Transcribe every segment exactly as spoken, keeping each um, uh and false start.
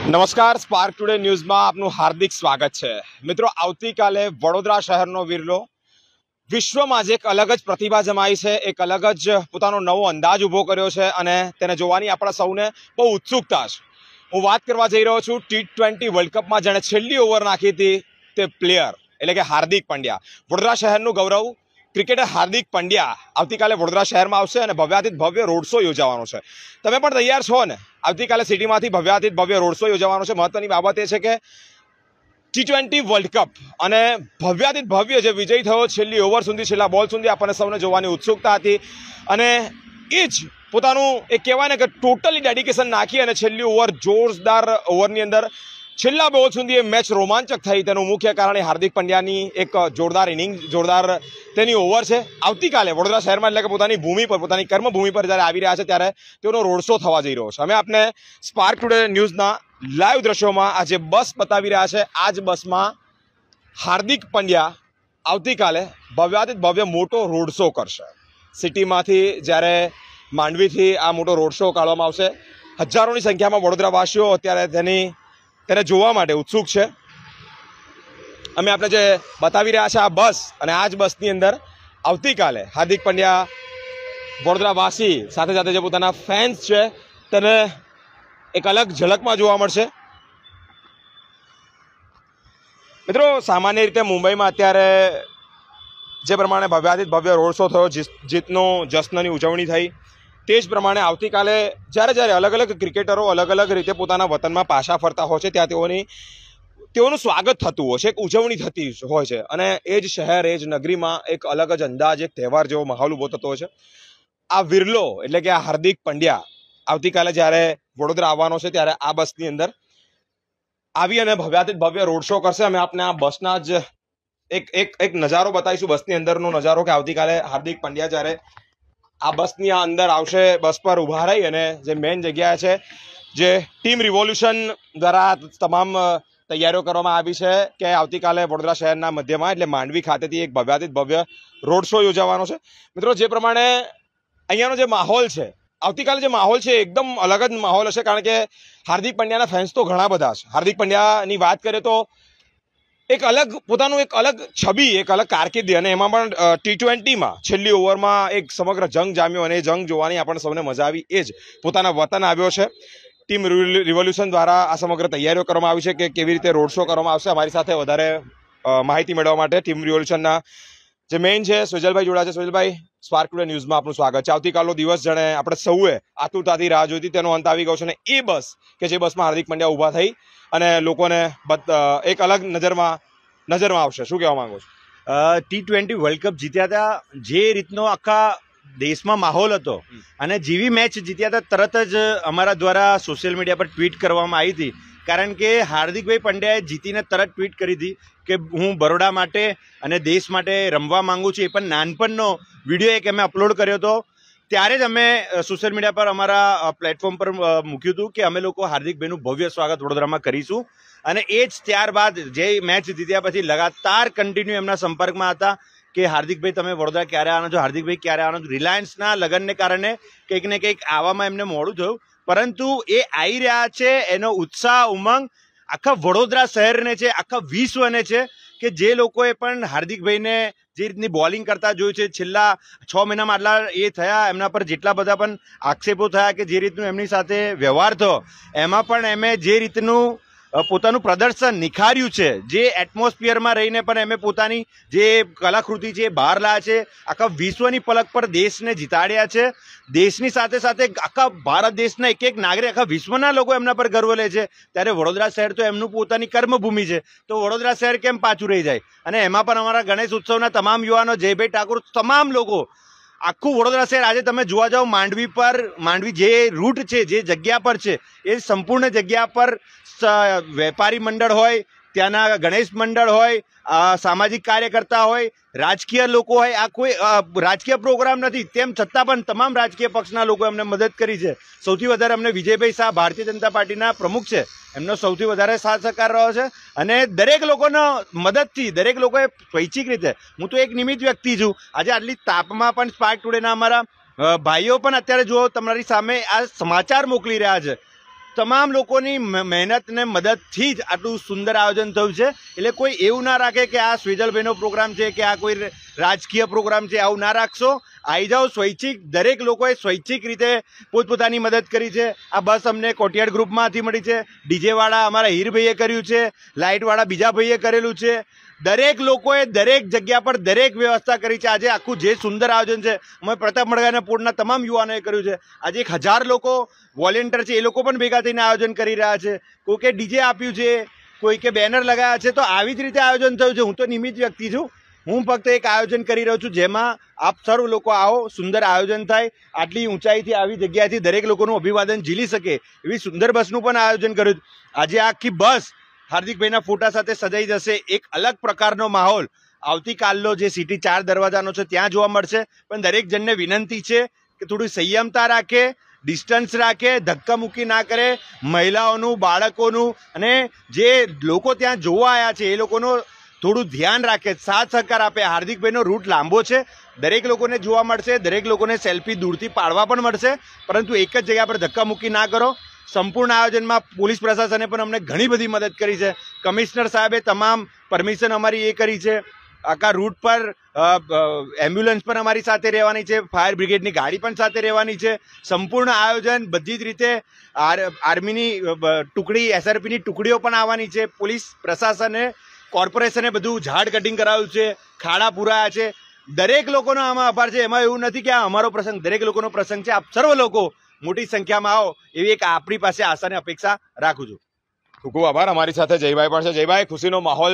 નમસ્કાર, spark today ન્યૂઝમાં આપનું હાર્દિક સ્વાગત છે। મિત્રો, આવતીકાલે વડોદરા શહેરનો વિરલો વિશ્વમાં જ એક અલગ જ પ્રતિભા જમાઈ છે, એક અલગ જ પોતાનો નવો અંદાજ ઊભો કર્યો છે અને તેને જોવાની આપણા સૌને બહુ ઉત્સુકતા છે। હું વાત કરવા જઈ રહ્યો છું ટી ટ્વેન્ટી વર્લ્ડ કપમાં જેણે છેલ્લી ઓવર નાખી હતી તે પ્લેયર એટલે કે હાર્દિક પંડ્યા। વડોદરા શહેરનું ગૌરવ ક્રિકેટર હાર્દિક પંડ્યા આવતીકાલે વડોદરા શહેરમાં આવશે અને ભવ્યાતિત ભવ્ય રોડ શો યોજાવાનો છે। તમે પણ તૈયાર છો ને? આવતીકાલે સિટીમાંથી ભવ્યાતિત ભવ્ય રોડ શો યોજાવાનો છે। મહત્વની બાબત એ છે કે ટી ટ્વેન્ટી વર્લ્ડ કપ અને ભવ્યાતિત ભવ્ય જે વિજય થયો છેલ્લી ઓવર સુધી, છેલ્લા બોલ સુધી આપણને સૌને જોવાની ઉત્સુકતા હતી અને એ જ પોતાનું એક કહેવાય ને કે ટોટલી ડેડિકેશન નાખી અને છેલ્લી ઓવર જોરદાર ઓવરની અંદર છેલ્લા બોલ સુધી એ મેચ રોમાંચક થઈ। તેનું મુખ્ય કારણ હાર્દિક પંડ્યાની એક જોરદાર ઇનિંગ, જોરદાર તેની ઓવર છે। આવતીકાલે વડોદરા શહેરમાં એટલે કે પોતાની ભૂમિ પર, પોતાની કર્મભૂમિ પર જ્યારે આવી રહ્યા છે ત્યારે તેનો રોડ શો થવા જઈ રહ્યો છે। અમે આપને સ્પાર્ક ટુડે ન્યૂઝના લાઈવ દ્રશ્યોમાં આજે બસ બતાવી રહ્યા છે। આ જ બસમાં હાર્દિક પંડ્યા આવતીકાલે ભવ્યાતિત ભવ્ય મોટો રોડ શો કરશે। સિટીમાંથી જ્યારે માંડવીથી આ મોટો રોડ શો કાઢવામાં આવશે, હજારોની સંખ્યામાં વડોદરાવાસીઓ અત્યારે તેની તેને જોવા માટે ઉત્સુક છે। અમે આપણે જે બતાવી રહ્યા છે આ બસ અને આ જ બસની અંદર આવતીકાલે હાર્દિક પંડ્યા વડોદરાવાસી સાથે સાથે જે પોતાના ફેન્સ છે તેને એક અલગ ઝલકમાં જોવા મળશે। મિત્રો, સામાન્ય રીતે મુંબઈમાં અત્યારે જે પ્રમાણે ભવ્યાતિત ભવ્ય રોડ શો થયો, જીતનો જશ્નની ઉજવણી થઈ, તે જ પ્રમાણે આવતીકાલે જ્યારે જ્યારે અલગ અલગ ક્રિકેટરો અલગ અલગ રીતે પોતાના વતનમાં પાછા ફરતા હોય છે ત્યાં તેઓની તેઓનું સ્વાગત થતું હોય છે, એક ઉજવણી થતી હોય છે અને એ જ શહેર, એ જ નગરીમાં એક અલગ જ અંદાજ, એક તહેવાર જેવો માહોલ ઊભો થતો હોય છે। આ વિરલો એટલે કે આ હાર્દિક પંડ્યા આવતીકાલે જ્યારે વડોદરા આવવાનો છે ત્યારે આ બસની અંદર આવી અને ભવ્યાતિત ભવ્ય રોડ શો કરશે। અમે આપને આ બસના જ એક એક એક નજારો બતાવીશું, બસની અંદરનો નજારો કે આવતીકાલે હાર્દિક પંડ્યા જ્યારે આ બસની આ અંદર આવશે, બસ પર ઊભા રહી અને જે મેઇન જગ્યા છે જે ટીમ રિવોલ્યુશન દ્વારા તમામ તૈયારીઓ કરવામાં આવી છે કે આવતીકાલે વડોદરા શહેરના મધ્યમાં એટલે માંડવી ખાતેથી એક ભવ્યાતિત ભવ્ય રોડ શો યોજાવાનો છે। મિત્રો, જે પ્રમાણે અહીંયાનો જે માહોલ છે, આવતીકાલે જે માહોલ છે એકદમ અલગ જ માહોલ હશે, કારણ કે હાર્દિક પંડ્યાના ફેન્સ તો ઘણા બધા છે। હાર્દિક પંડ્યાની વાત કરીએ તો એક અલગ પોતાનું એક અલગ છબી, એક અલગ કારકિર્દી અને એમાં પણ ટી ટ્વેન્ટીમાં છેલ્લી ઓવરમાં એક સમગ્ર જંગ જામ્યો અને એ જંગ જોવાની આપણને સૌને મજા આવી। એ જ પોતાના વતન આવ્યો છે। ટીમ રિવોલ્યુશન દ્વારા આ સમગ્ર તૈયારીઓ કરવામાં આવી છે કે કેવી રીતે રોડ શો કરવામાં આવશે। અમારી સાથે વધારે માહિતી મેળવવા માટે ટીમ રિવોલ્યુશનના જે મેઇન છે સોજલભાઈ જોડાયા છે। સોજલભાઈ, સ્પાર્ક ટુડે ન્યૂઝમાં આપનું સ્વાગત છે। આવતીકાલનો દિવસ જાણે આપણે સૌએ આતુરતાથી રાહ જોઈતી, તેનો અંત આવી ગયો છે અને એ બસ કે જે બસમાં હાર્દિક પંડ્યા ઊભા થઈ અને લોકોને એક અલગ નજરમાં નજરમાં આવશે, શું કહેવા માંગો છો? ટી ટ્વેન્ટી વર્લ્ડ કપ જીત્યા હતા, જે રીતનો આખા દેશમાં માહોલ હતો અને જેવી મેચ જીત્યા હતા તરત જ અમારા દ્વારા સોશિયલ મીડિયા પર ટ્વીટ કરવામાં આવી હતી, કારણ કે હાર્દિકભાઈ પંડ્યાએ જીતીને તરત ટ્વીટ કરી હતી કે હું બરોડા માટે અને દેશ માટે રમવા માંગુ છું। એ પણ નાનપણનો વિડીયો એક અમે અપલોડ કર્યો હતો, ત્યારે જ અમે સોશિયલ મીડિયા પર અમારા પ્લેટફોર્મ પર મૂક્યું હતું કે અમે લોકો હાર્દિકભાઈનું ભવ્ય સ્વાગત વડોદરામાં કરીશું અને એ જ ત્યારબાદ જે મેચ જીત્યા પછી લગાતાર કન્ટિન્યુ એમના સંપર્કમાં હતા કે હાર્દિકભાઈ તમે વડોદરા ક્યારે આવવાનો છો, હાર્દિકભાઈ ક્યારે આવવાનો છો। રિલાયન્સના લગ્નને કારણે કંઈક ને કંઈક આવવામાં એમને મોડું થયું, પરંતુ એ આવી રહ્યા છે, એનો ઉત્સાહ, ઉમંગ આખા વડોદરા શહેરને છે, આખા વિશ્વને છે કે જે લોકોએ પણ હાર્દિકભાઈને જે રીતની બોલિંગ કરતા જોયું છે, છેલ્લા છ મહિનામાં આટલા એ થયા, એમના પર જેટલા બધા પણ આક્ષેપો થયા કે જે રીતનું એમની સાથે વ્યવહાર થયો, એમાં પણ એમે જે રીતનું પોતાનું પ્રદર્શન નિખાર્યું છે, જે એટમોસ્ફિયરમાં રહીને પણ એમે પોતાની જે કલાકૃતિ છે એ બહાર લાવ્યા છે, આખા વિશ્વની પલક પર દેશને જીતાડ્યા છે। દેશની સાથે સાથે આખા ભારત દેશના એક એક નાગરિક, આખા વિશ્વના લોકો એમના પર ગર્વ લે છે, ત્યારે વડોદરા શહેર તો એમનું પોતાની કર્મભૂમિ છે, તો વડોદરા શહેર કેમ પાછું રહી જાય? અને એમાં પણ અમારા ગણેશ ઉત્સવના તમામ યુવાનો, જયભાઈ ઠાકોર, તમામ લોકો, આખું વડોદરા શહેર આજે તમે જોવા જાઓ માંડવી પર, માંડવી જે રૂટ છે, જે જગ્યા પર છે, એ સંપૂર્ણ જગ્યા પર વેપારી મંડળ હોય, ત્યાંના ગણેશ મંડળ હોય, સામાજિક કાર્યકર્તા હોય, રાજકીય લોકો હોય, આ કોઈ રાજકીય પ્રોગ્રામ નથી, તેમ છતાં પણ તમામ રાજકીય પક્ષના લોકો અમને મદદ કરી છે। સૌથી વધારે અમને વિજયભાઈ શાહ, ભારતીય જનતા પાર્ટીના પ્રમુખ છે, એમનો સૌથી વધારે સાથ સહકાર રહ્યો છે અને દરેક લોકોનો મદદથી, દરેક લોકોએ સ્વૈચ્છિક રીતે, હું તો એક નિમિત્ત વ્યક્તિ છું, આજે આટલી તાપમાં પણ સ્પાર્ક ટુડેના અમારા ભાઈઓ પણ અત્યારે જુઓ તમારી સામે આ સમાચાર મોકલી રહ્યા છે, તમામ લોકોની મહેનત ને મદદથી જ આટલું સુંદર આયોજન થયું છે. એટલે કોઈ એવું ના રાખે કે આ સ્વેજલભાઈનો પ્રોગ્રામ છે કે આ કોઈ રાજકીય પ્રોગ્રામ છે, આવું ના રાખશો. આવી જાઓ સ્વૈચ્છિક, દરેક લોકોએ સ્વૈચ્છિક રીતે પોતપોતાની મદદ કરી છે. આ બસ અમને કોટિયાડ ગ્રુપમાંથી મળી છે, ડીજેવાળા અમારા હીરભાઈએ કર્યું છે, લાઇટવાળા બીજા ભાઈએ કરેલું છે. દરેક લોકોએ દરેક જગ્યા પર દરેક વ્યવસ્થા કરી છે. આજે આખું જે સુંદર આયોજન છે અમે પ્રતાપ મડગાના પોળના તમામ યુવાનોએ કર્યું છે. આજે એક હજાર લોકો વોલેન્ટિયર છે, એ લોકો પણ ભેગા થઈને આયોજન કરી રહ્યા છે. કોઈકે ડીજે આપ્યું છે, કોઈકે બેનર લગાવ્યા છે. તો આવી જ રીતે આયોજન થયું છે. હું તો નિમિત્ત વ્યક્તિ છું, હું ફક્ત એક આયોજન કરી રહ્યો છું જેમાં આપ સર્વ લોકો આવો, સુંદર આયોજન થાય. આટલી ઊંચાઈથી આવી જગ્યાએથી દરેક લોકોનું અભિવાદન ઝીલી શકે એવી સુંદર બસનું પણ આયોજન કર્યું. આજે આખી બસ હાર્દિકભાઈના ફોટા સાથે સજાઈ જશે. એક અલગ પ્રકારનો માહોલ આવતીકાલનો જે સિટી ચાર દરવાજાનો છે ત્યાં જોવા મળશે. પણ દરેક જણને વિનંતી છે કે થોડું સંયમતા રાખે, ડિસ્ટન્સ રાખે, ધક્કામુક્કી ના કરે. મહિલાઓનું, બાળકોનું અને જે લોકો ત્યાં જોવા આવ્યા છે એ લોકોનું થોડું ધ્યાન રાખે, સાથ સહકાર આપે. હાર્દિકભાઈનો રૂટ લાંબો છે, દરેક લોકોને જોવા મળશે, દરેક લોકોને સેલ્ફી દૂરથી પાડવા પણ મળશે. પરંતુ એક જ જગ્યા પર ધક્કામુક્કી ના કરો. સંપૂર્ણ આયોજનમાં પોલીસ પ્રશાસને પણ અમને ઘણી બધી મદદ કરી છે. કમિશનર સાહેબે તમામ પરમિશન અમારી એ કરી છે. આખા રૂટ પર એમ્બ્યુલન્સ પણ અમારી સાથે રહેવાની છે, ફાયર બ્રિગેડની ગાડી પણ સાથે રહેવાની છે. સંપૂર્ણ આયોજન બધી જ રીતે આર્મીની ટુકડી, એસઆરપીની ટુકડીઓ પણ આવવાની છે. પોલીસ પ્રશાસને, કોર્પોરેશને બધું ઝાડ કટિંગ કરાવ્યું છે, ખાડા પુરાયા છે. દરેક લોકોનો આમાં આભાર છે. એમાં એવું નથી કે આ અમારો પ્રસંગ, દરેક લોકોનો પ્રસંગ છે. આપ સર્વ લોકો મોટી સંખ્યામાં આવો એવી એક આપણી પાસે આશા અને અપેક્ષા રાખું છું. ખૂબ ખૂબ આભાર. અમારી સાથે જયભાઈ પણ છે. જયભાઈ, ખુશીનો માહોલ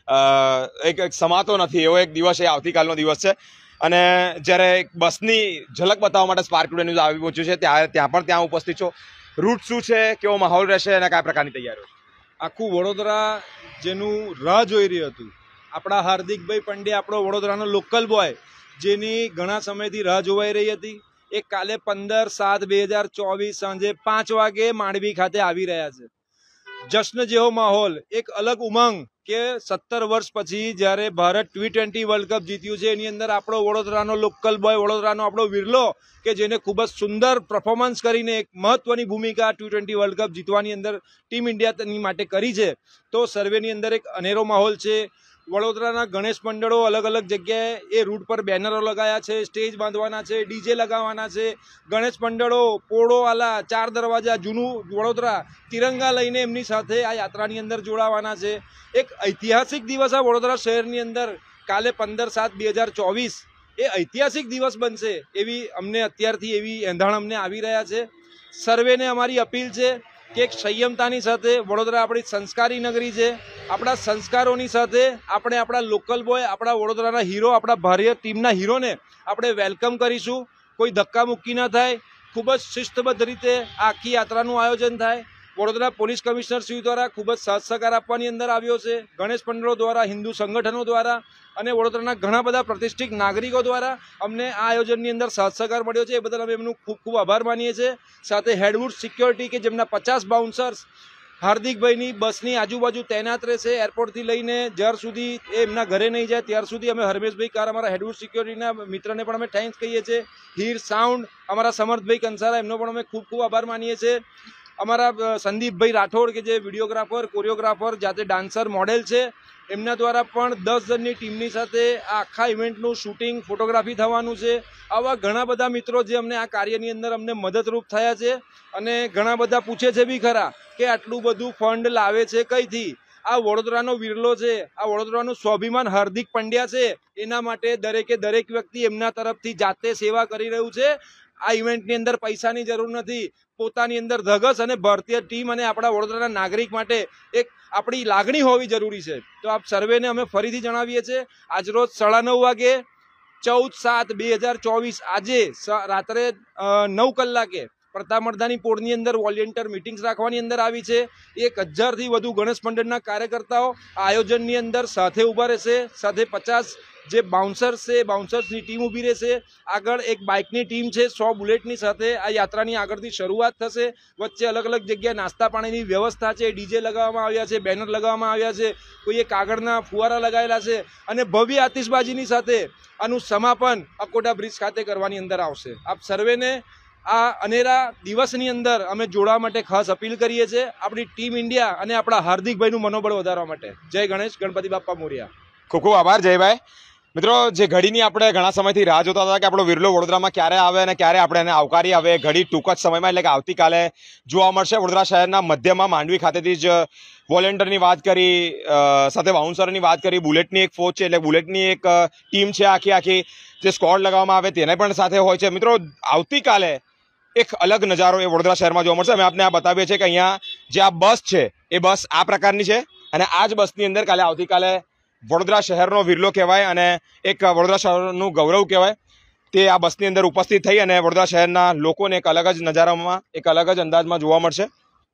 એક એક સમાતો નથી એવો એક દિવસ એ આવતીકાલનો દિવસ છે. અને જ્યારે એક બસની ઝલક બતાવવા માટે સ્પાર્ક ટુડે ન્યૂઝ આવી પહોંચ્યું છે, ત્યાં ત્યાં પણ ત્યાં ઉપસ્થિત છો. રૂટ શું છે, કેવો માહોલ રહેશે અને કયા પ્રકારની તૈયારીઓ? આખું વડોદરા જેનું રાહ જોઈ રહ્યું હતું, આપણા હાર્દિકભાઈ પંડ્યા, આપણો વડોદરાનો લોકલ બોય, જેની ઘણા સમયથી રાહ જોવાઈ રહી હતી, એ કાલે પંદર સાત બે હજાર ચોવીસ સાંજે પાંચ વાગે માંડવી ખાતે આવી રહ્યા છે. જશ્ન જેવો માહોલ, એક અલગ ઉમંગ કે સત્તર વર્ષ પછી જ્યારે Bharat T twenty world cup જીત્યું છે, એની અંદર આપણો વડોદરાનો લોકલ બોય, વડોદરાનો આપણો વિરલો કે જેને ખૂબ જ સુંદર પરફોર્મન્સ કરીને એક મહત્વની ભૂમિકા ટી ટ્વેન્ટી વર્લ્ડ કપ જીતવાની અંદર ટીમ ઇન્ડિયાની માટે કરી છે. તો સર્વેની અંદર એક અનેરો માહોલ છે. વડોદરાના ગણેશ મંડળો અલગ અલગ જગ્યાએ એ રૂટ પર બેનરો લગાવ્યા છે, સ્ટેજ બાંધવાના છે, ડીજે લગાવવાના છે. ગણેશ મંડળો, પોળોવાલા, ચાર દરવાજા, જૂનું વડોદરા તિરંગા લઈને એમની સાથે આ યાત્રાની અંદર જોડાવાના છે. એક ઐતિહાસિક દિવસ આ વડોદરા શહેરની અંદર કાલે પંદર સાત બે હજાર ચોવીસ એ ઐતિહાસિક દિવસ બનશે એવી અમને અત્યારથી એવી એંધાણ અમને આવી રહ્યા છે. સર્વેને અમારી અપીલ છે કે એક સંયમતાની સાથે, વડોદરા આપણી સંસ્કારી નગરી છે, આપણા સંસ્કારોની સાથે આપણે આપણા લોકલ બોય, આપણા વડોદરાના હીરો, આપણા ભારતીય ટીમના હીરોને આપણે વેલકમ કરીશું. કોઈ ધક્કામુક્કી ન થાય, ખૂબ જ શિસ્તબદ્ધ રીતે આખી યાત્રાનું આયોજન થાય. વડોદરા પોલીસ કમિશનર શ્રી દ્વારા ખૂબ જ સાથ સહકાર આપવાની અંદર આવ્યો છે. ગણેશ મંડળો દ્વારા, હિન્દુ સંગઠનો દ્વારા અને વડોદરાના ઘણા બધા પ્રતિષ્ઠિત નાગરિકો દ્વારા અમને આ આયોજનની અંદર સાથ સહકાર મળ્યો છે. એ બદલ અમે એમનું ખૂબ ખૂબ આભાર માનીએ છીએ. સાથે હેડવુડ સિક્યોરિટી કે જેમના પચાસ બાઉન્સર્સ હાર્દિકભાઈની બસની આજુબાજુ તૈનાત રહેશે. એરપોર્ટથી લઈને જ્યાર સુધી એ એમના ઘરે નહીં જાય ત્યાર સુધી અમે હરમેશભાઈ કાર, અમારા હેડવુડ સિક્યોરિટીના મિત્રને પણ અમે થેન્ક્સ કહીએ છીએ. હીર સાઉન્ડ, અમારા સમર્થભાઈ કંસારા, એમનો પણ અમે ખૂબ ખૂબ આભાર માનીએ છીએ. અમારા સંદીપભાઈ રાઠોડ કે જે વિડીયોગ્રાફર, કોરિયોગ્રાફર, જાતે ડાન્સર, મોડેલ છે, એમના દ્વારા પણ દસ જણની ટીમની સાથે આ આખા ઇવેન્ટનું શૂટિંગ, ફોટોગ્રાફી થવાનું છે. આવા ઘણા બધા મિત્રો જે અમને આ કાર્યની અંદર અમને મદદરૂપ થયા છે. અને ઘણા બધા પૂછે છે બી ખરા કે આટલું બધું ફંડ લાવે છે કઈથી? આ વડોદરાનો વિરલો છે, આ વડોદરાનું સ્વાભિમાન હાર્દિક પંડ્યા છે, એના માટે દરેકે દરેક વ્યક્તિ એમના તરફથી જાતે સેવા કરી રહ્યું છે. આ ઇવેન્ટની અંદર પૈસાની જરૂર નથી, પોતાની અંદર ધગસ અને ભારતીય ટીમ અને આપણા વડોદરાના નાગરિક માટે એક આપણી લાગણી હોવી જરૂરી છે. તો આપ સર્વેને અમે ફરીથી જણાવીએ છીએ, આજરોજ સાડા નવ વાગે ચૌદ સાત બે હજાર ચોવીસ આજે રાત્રે નવ કલાકે પ્રતાપ મડદાની પોળની અંદર વોલેન્ટિયર મિટિંગ્સ રાખવાની અંદર આવી છે. એક હજારથી વધુ ગણેશ મંડળના કાર્યકર્તાઓ આયોજનની અંદર સાથે ઊભા રહેશે. સાથે પચાસ જે બાઉન્સર્સ છે, બાઉન્સર્સની ટીમ ઊભી રહેશે. આગળ એક બાઇકની ટીમ છે, સો બુલેટની સાથે આ યાત્રાની આગળથી શરૂઆત થશે. વચ્ચે અલગ અલગ જગ્યાએ નાસ્તા પાણીની વ્યવસ્થા છે, ડીજે લગાવવામાં આવ્યા છે, બેનર લગાવવામાં આવ્યા છે, કોઈએ કાગળના ફુવારા લગાવેલા છે અને ભવ્ય આતિશબાજીની સાથે આનું સમાપન અકોટા બ્રિજ ખાતે કરવાની અંદર આવશે. આપ સર્વેને આ અનેરા દિવસની અંદર અમે જોડવા માટે ખાસ અપીલ કરીએ છીએ આપણી ટીમ ઇન્ડિયા અને આપણા હાર્દિકભાઈનું મનોબળ વધારવા માટે. જય ગણેશ, ગણપતિ બાપ્પા મોર્યા. ખૂબ ખૂબ આભાર જયભાઈ. મિત્રો, જે ઘડીની આપણે ઘણા સમયથી રાહ જોતા હતા કે આપણો વિરલો વડોદરામાં ક્યારે આવે અને ક્યારે આપણે એને આવકારી આવે, ઘડી ટૂંક જ સમયમાં એટલે કે આવતીકાલે જોવા મળશે. વડોદરા શહેરના મધ્યમાં માંડવી ખાતેથી જ વોલેન્ટરની વાત કરી, સાથે બાઉન્સરની વાત કરી, બુલેટની એક ફોજ છે એટલે બુલેટની એક ટીમ છે આખી આખી જે સ્કોડ લગાવવામાં આવે તેને પણ સાથે હોય છે. મિત્રો, આવતીકાલે એક અલગ નજારો એ વડોદરા શહેરમાં જોવા મળશે. અમે આપને આ બતાવીએ છીએ કે અહીંયા જે આ બસ છે એ બસ આ પ્રકારની છે અને આ જ બસની અંદર કાલે આવતીકાલે વડોદરા શહેરનો વિરલો કહેવાય અને એક વડોદરા શહેરનું ગૌરવ કહેવાય તે આ બસની અંદર ઉપસ્થિત થઈ અને વડોદરા શહેરના લોકોને એક અલગ જ નજારામાં, એક અલગ જ અંદાજમાં જોવા મળશે.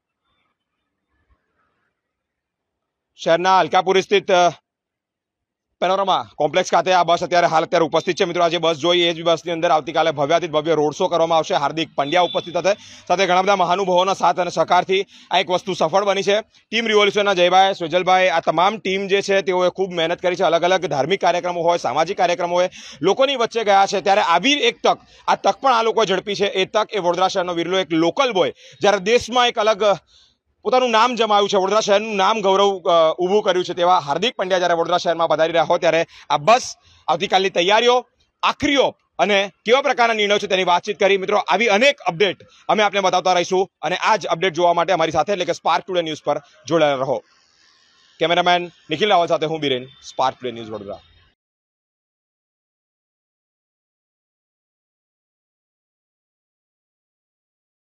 શહેરના અલકાપુરી સ્થિત પેનોરમા કોમ્પ્લેક્સ ખાતે આ બસ અત્યારે હાલ અત્યારે ઉપસ્થિત છે. મિત્રો, આ જે બસ જોઈએ એ જ બસની અંદર આવતીકાલે ભવ્યાતિત ભવ્ય રોડ શો કરવામાં આવશે. હાર્દિક પંડ્યા ઉપસ્થિત હશે, સાથે ઘણા બધા મહાનુભાવોના સાથ અને સહકારથી આ એક વસ્તુ સફળ બની છે. ટીમ રિવોલ્યુશનના જયભાઈ, સુજલભાઈ, આ તમામ ટીમ જે છે તેઓએ ખૂબ મહેનત કરી છે. અલગ અલગ ધાર્મિક કાર્યક્રમો હોય, સામાજિક કાર્યક્રમો હોય, લોકોની વચ્ચે ગયા છે. ત્યારે આવી એક તક, આ તક પણ આ લોકો ઝડપી છે. એ તક એ વડોદરા શહેરનો વિરલો, એક લોકલ બોય, જ્યારે દેશમાં એક અલગ પોતાનું નામ જમાવ્યું છે, વડોદરા શહેરનું નામ ગૌરવ ઊભું કર્યું છે, તેવા હાર્દિક પંડ્યા જ્યારે વડોદરા શહેરમાં પધારી રહ્યા હોય ત્યારે આ બસ આવતીકાલની તૈયારીઓ, આખરીઓ અને કેવા પ્રકારના નિર્ણયો છે તેની વાતચીત કરી. મિત્રો, આવી અનેક અપડેટ અમે આપને બતાવતા રહીશું અને આ જ અપડેટ જોવા માટે અમારી સાથે એટલે કે સ્પાર્ક ટુડે ન્યૂઝ પર જોડાયેલા રહો. કેમેરામેન નિખિલ રાવલ સાથે હું Biren, Spark Today News Vadodara.